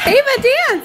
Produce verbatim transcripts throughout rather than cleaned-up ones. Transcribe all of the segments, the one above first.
Ava, dance!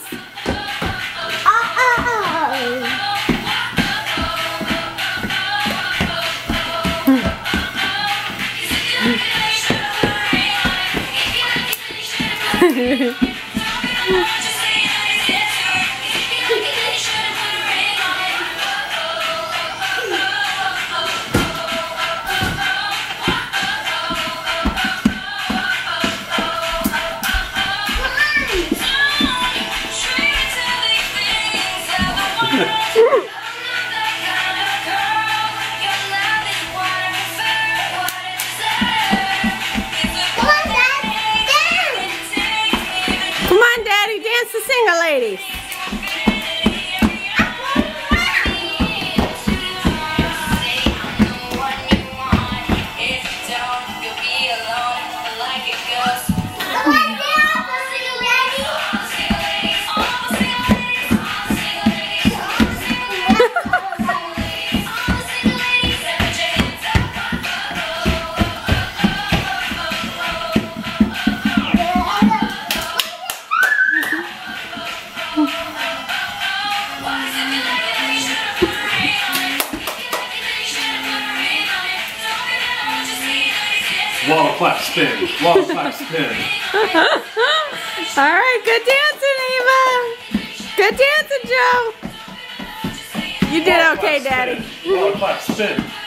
Come on, Daddy, dance the single ladies. Wall clap spin. Wall clap spin. All right, good dancing, Eva. Good dancing, Joe. You did okay, Daddy. Wall clap spin.